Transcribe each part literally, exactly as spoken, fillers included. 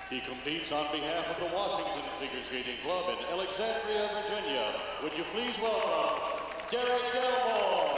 He competes on behalf of the Washington Figure Skating Club in Alexandria, Virginia. Would you please welcome Derek Gilmore.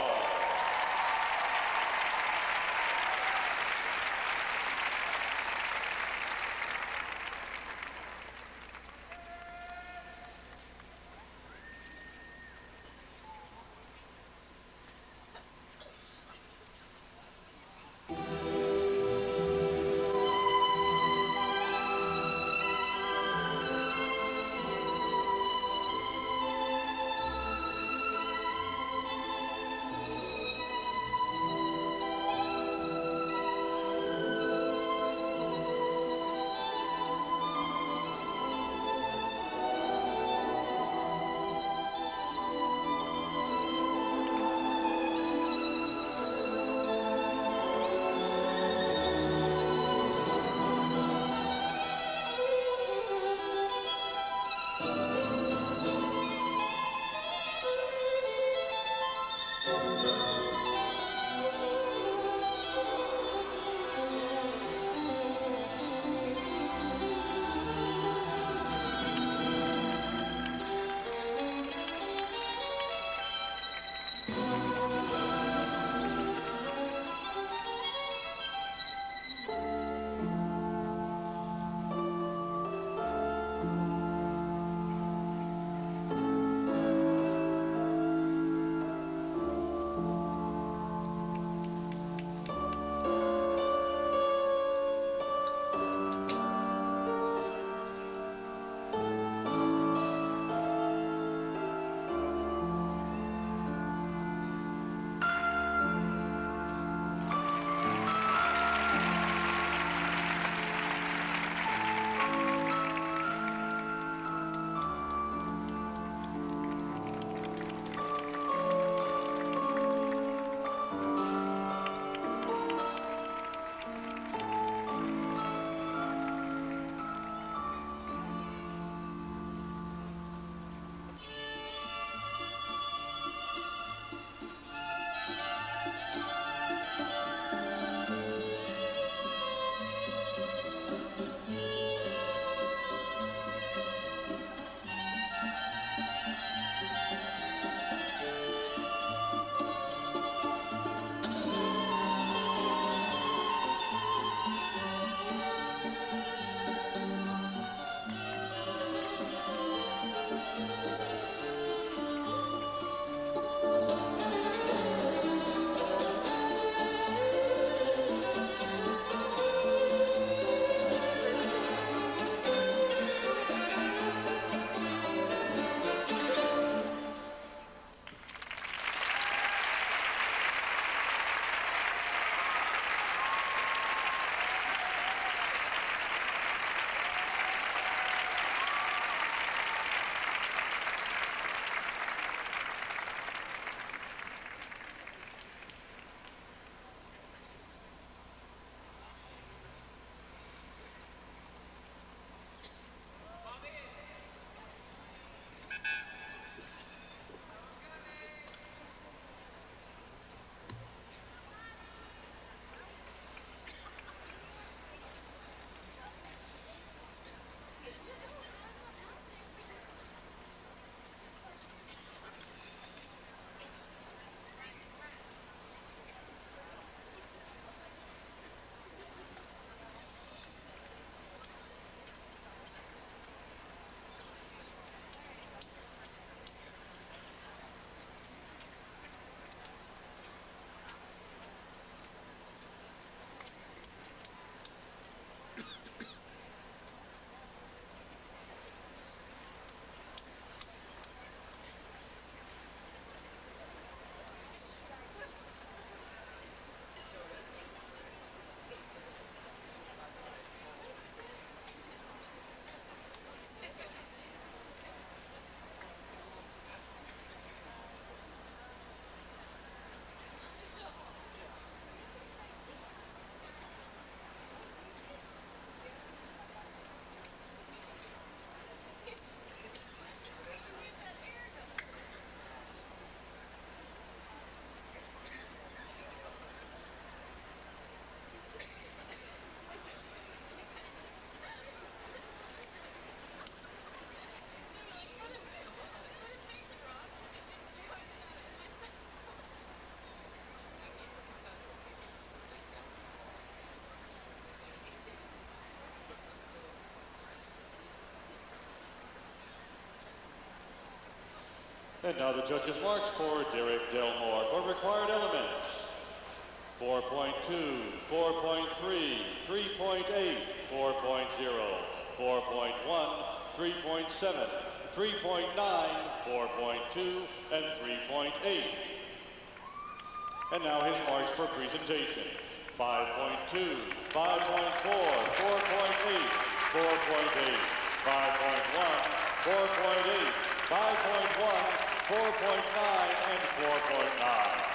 And now the judges' marks for Derek Delmore for required elements. four point two, four point three, three point eight, four point zero, four point one, three point seven, three point nine, four point two, and three point eight. And now his marks for presentation. five point two, five point four, four point eight, four point eight, five point one, four point eight, five point one, four point nine, and four point nine.